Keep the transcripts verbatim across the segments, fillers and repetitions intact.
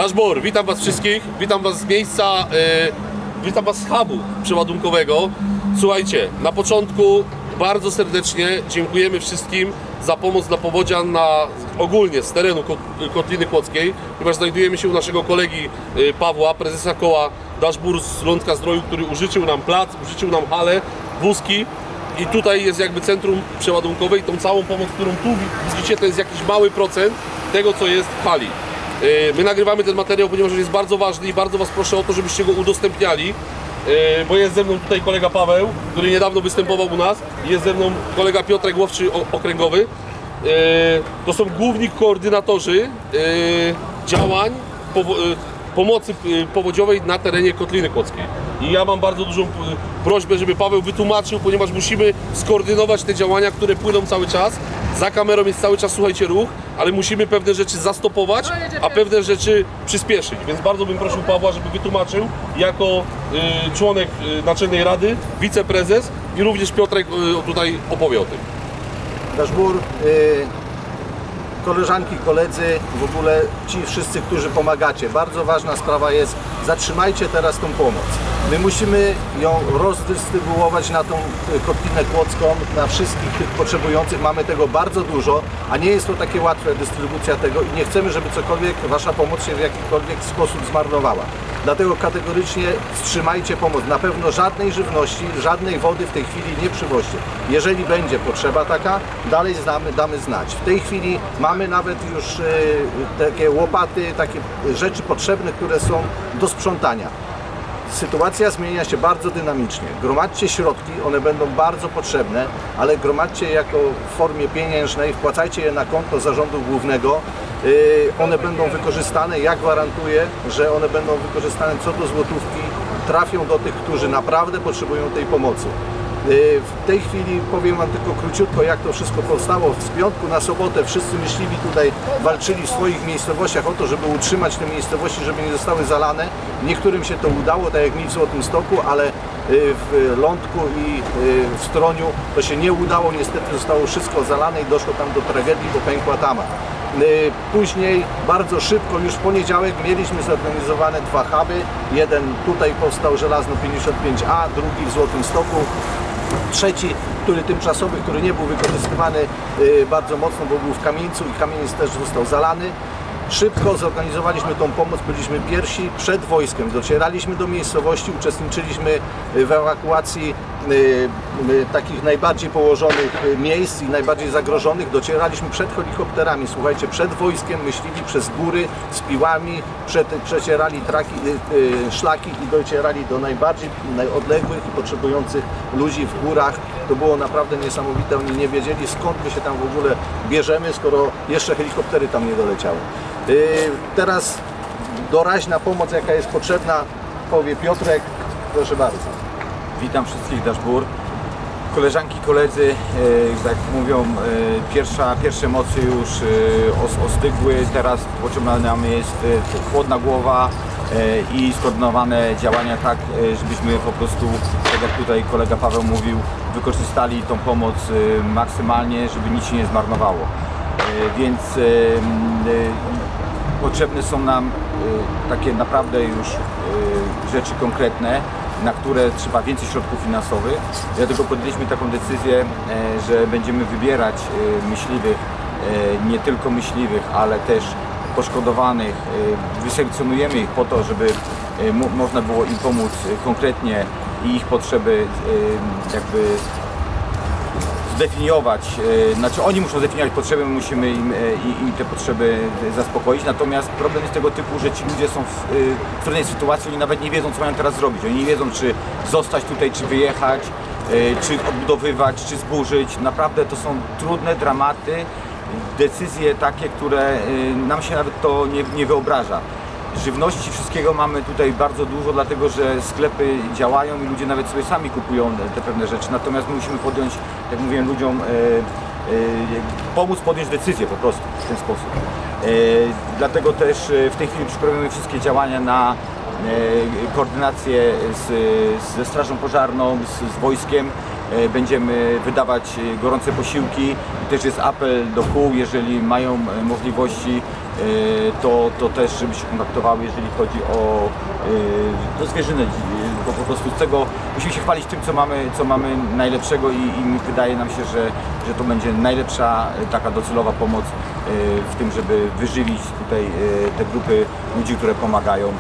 Dashboard, witam Was wszystkich, witam Was z miejsca, yy, witam Was z hubu przeładunkowego. Słuchajcie, na początku bardzo serdecznie dziękujemy wszystkim za pomoc dla powodzian na, ogólnie z terenu Kotliny Kłodzkiej, ponieważ znajdujemy się u naszego kolegi yy, Pawła, prezesa koła Dashboard z Lądka Zdroju, który użyczył nam plac, użyczył nam halę, wózki. I tutaj jest jakby centrum przeładunkowe i tą całą pomoc, którą tu widzicie, to jest jakiś mały procent tego, co jest w hali. My nagrywamy ten materiał, ponieważ jest bardzo ważny i bardzo Was proszę o to, żebyście go udostępniali, bo jest ze mną tutaj kolega Paweł, który niedawno występował u nas, jest ze mną kolega Piotrek, łowczy okręgowy. To są główni koordynatorzy działań pomocy powodziowej na terenie Kotliny Kłodzkiej. I ja mam bardzo dużą prośbę, żeby Paweł wytłumaczył, ponieważ musimy skoordynować te działania, które płyną cały czas. Za kamerą jest cały czas, słuchajcie, ruch, ale musimy pewne rzeczy zastopować, a pewne rzeczy przyspieszyć. Więc bardzo bym prosił Pawła, żeby wytłumaczył jako y, członek y, Naczelnej Rady, wiceprezes i również Piotrek y, tutaj opowie o tym. Dashboard, y koleżanki, koledzy, w ogóle ci wszyscy, którzy pomagacie. Bardzo ważna sprawa jest, zatrzymajcie teraz tą pomoc. My musimy ją rozdystrybuować na tą Kotlinę Kłodzką, na wszystkich tych potrzebujących. Mamy tego bardzo dużo, a nie jest to takie łatwe dystrybucja tego i nie chcemy, żeby cokolwiek, wasza pomoc się w jakikolwiek sposób zmarnowała. Dlatego kategorycznie wstrzymajcie pomoc. Na pewno żadnej żywności, żadnej wody w tej chwili nie przywoźcie. Jeżeli będzie potrzeba taka, dalej damy, damy znać. W tej chwili mamy nawet już y, takie łopaty, takie rzeczy potrzebne, które są do sprzątania. Sytuacja zmienia się bardzo dynamicznie. Gromadźcie środki, one będą bardzo potrzebne, ale gromadźcie jako w formie pieniężnej, wpłacajcie je na konto zarządu głównego. One będą wykorzystane, ja gwarantuję, że one będą wykorzystane co do złotówki, trafią do tych, którzy naprawdę potrzebują tej pomocy. W tej chwili powiem Wam tylko króciutko, jak to wszystko powstało. Z piątku na sobotę wszyscy myśliwi tutaj walczyli w swoich miejscowościach o to, żeby utrzymać te miejscowości, żeby nie zostały zalane. Niektórym się to udało, tak jak mi w Złotymstoku, ale w Lądku i w Stroniu to się nie udało. Niestety zostało wszystko zalane i doszło tam do tragedii, bo pękła tama. Później bardzo szybko, już w poniedziałek mieliśmy zorganizowane dwa huby. Jeden tutaj powstał Żelazno pięćdziesiąt pięć A, drugi w Złotymstoku. Trzeci, który tymczasowy, który nie był wykorzystywany bardzo mocno, bo był w Kamieńcu i Kamieniec też został zalany. Szybko zorganizowaliśmy tą pomoc, byliśmy pierwsi przed wojskiem, docieraliśmy do miejscowości, uczestniczyliśmy w ewakuacji y, y, takich najbardziej położonych miejsc i najbardziej zagrożonych, docieraliśmy przed helikopterami, słuchajcie, przed wojskiem, myśliwi przez góry z piłami, przed, przecierali traki, y, y, szlaki i docierali do najbardziej odległych i potrzebujących ludzi w górach. To było naprawdę niesamowite, oni nie wiedzieli, skąd my się tam w ogóle bierzemy, skoro jeszcze helikoptery tam nie doleciały. Teraz doraźna pomoc, jaka jest potrzebna, powie Piotrek, proszę bardzo. Witam wszystkich, Dashboard. Koleżanki, koledzy, jak mówią, pierwsza, pierwsze emocje już ostygły, teraz potrzebna nam jest chłodna głowa i skoordynowane działania tak, żebyśmy po prostu, tak jak tutaj kolega Paweł mówił, wykorzystali tą pomoc maksymalnie, żeby nic się nie zmarnowało. Więc potrzebne są nam takie naprawdę już rzeczy konkretne, na które trzeba więcej środków finansowych. Dlatego podjęliśmy taką decyzję, że będziemy wybierać myśliwych, nie tylko myśliwych, ale też poszkodowanych. Wyselekcjonujemy ich po to, żeby można było im pomóc konkretnie i ich potrzeby jakby zdefiniować, znaczy oni muszą zdefiniować potrzeby, my musimy im, im te potrzeby zaspokoić, natomiast problem jest tego typu, że ci ludzie są w, w trudnej sytuacji, oni nawet nie wiedzą, co mają teraz zrobić, oni nie wiedzą, czy zostać tutaj, czy wyjechać, czy odbudowywać, czy zburzyć, naprawdę to są trudne dramaty, decyzje takie, które nam się nawet to nie, nie wyobraża. Żywności, wszystkiego mamy tutaj bardzo dużo, dlatego że sklepy działają i ludzie nawet sobie sami kupują te pewne rzeczy. Natomiast my musimy podjąć, jak mówiłem ludziom, e, e, pomóc podjąć decyzję po prostu w ten sposób. E, dlatego też w tej chwili przyprawimy wszystkie działania na e, koordynację z, ze Strażą Pożarną, z, z wojskiem. E, będziemy wydawać gorące posiłki. I też jest apel do kół, jeżeli mają możliwości, to, to też żeby się kontaktowały, jeżeli chodzi o to zwierzynę, bo po prostu z tego musimy się chwalić tym, co mamy, co mamy najlepszego i, i wydaje nam się, że, że to będzie najlepsza taka docelowa pomoc w tym, żeby wyżywić tutaj te grupy ludzi, które pomagają.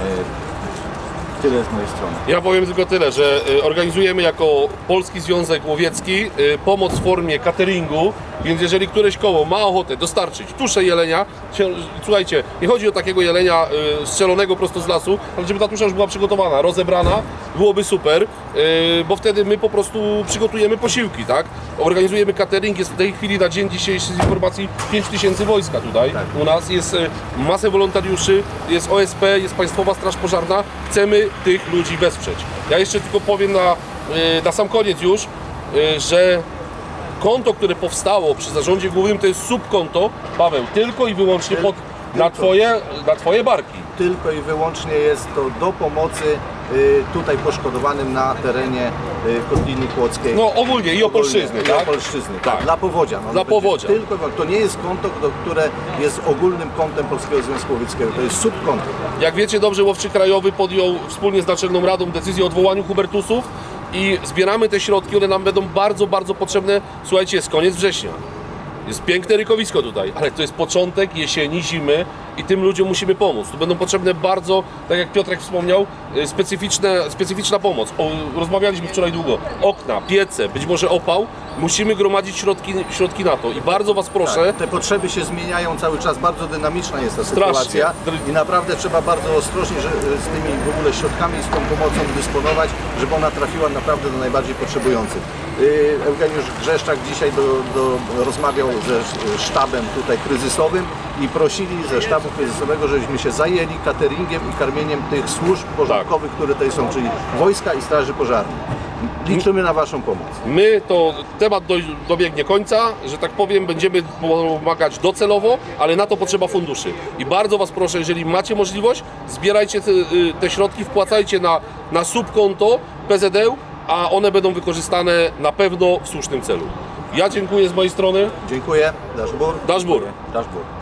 Tyle z mojej strony. Ja powiem tylko tyle, że y, organizujemy jako Polski Związek Łowiecki y, pomoc w formie cateringu, więc jeżeli któreś koło ma ochotę dostarczyć tuszę jelenia, się, słuchajcie, nie chodzi o takiego jelenia y, strzelonego prosto z lasu, ale żeby ta tusza już była przygotowana, rozebrana, byłoby super, y, bo wtedy my po prostu przygotujemy posiłki, tak? Organizujemy catering, jest w tej chwili na dzień dzisiejszy z informacji pięć tysięcy wojska tutaj Tak. u nas, jest y, masę wolontariuszy, jest O S P, jest Państwowa Straż Pożarna, chcemy tych ludzi wesprzeć. Ja jeszcze tylko powiem na, y, na sam koniec już, y, że konto, które powstało przy zarządzie głównym, to jest subkonto, Paweł, tylko i wyłącznie pod, na, tylko. twoje, na twoje barki. Tylko i wyłącznie jest to do pomocy y, tutaj poszkodowanym na terenie y, Kotliny Kłodzkiej. No ogólnie i Opolszczyzny, I tak? Opolszczyzny, Tak. tak. Dla powodzia. No, Dla to będzie powodzia. Tylko, to nie jest konto, do- które jest ogólnym kontem Polskiego Związku Łowieckiego. To jest subkonto. Jak wiecie dobrze, Łowczy Krajowy podjął wspólnie z Naczelną Radą decyzję o odwołaniu Hubertusów i zbieramy te środki, one nam będą bardzo, bardzo potrzebne. Słuchajcie, jest koniec września. Jest piękne rykowisko tutaj, ale to jest początek jesieni, zimy i tym ludziom musimy pomóc. Tu będą potrzebne bardzo, tak jak Piotrek wspomniał, y, specyficzne, specyficzna pomoc. O, rozmawialiśmy wczoraj długo. Okna, piece, być może opał. Musimy gromadzić środki, środki na to i bardzo Was proszę, Tak, te potrzeby się zmieniają cały czas, bardzo dynamiczna jest ta Strasznie. sytuacja i naprawdę trzeba bardzo ostrożnie że, z tymi w ogóle środkami, z tą pomocą dysponować, żeby ona trafiła naprawdę do najbardziej potrzebujących. Yy, Eugeniusz Grzeszczak dzisiaj do, do, rozmawiał ze sztabem tutaj kryzysowym i prosili ze sztabu kryzysowego, żebyśmy się zajęli cateringiem i karmieniem tych służb porządkowych, które tutaj są, czyli wojska i straży pożarnej. Liczymy na Waszą pomoc. my to temat do, dobiegnie końca, że tak powiem, będziemy pomagać docelowo, ale na to potrzeba funduszy. I bardzo Was proszę, jeżeli macie możliwość, zbierajcie te, y, te środki, wpłacajcie na, na subkonto P Z E, a one będą wykorzystane na pewno w słusznym celu. Ja dziękuję z mojej strony. Dziękuję. Daszbur. Daszbur. Dashboard.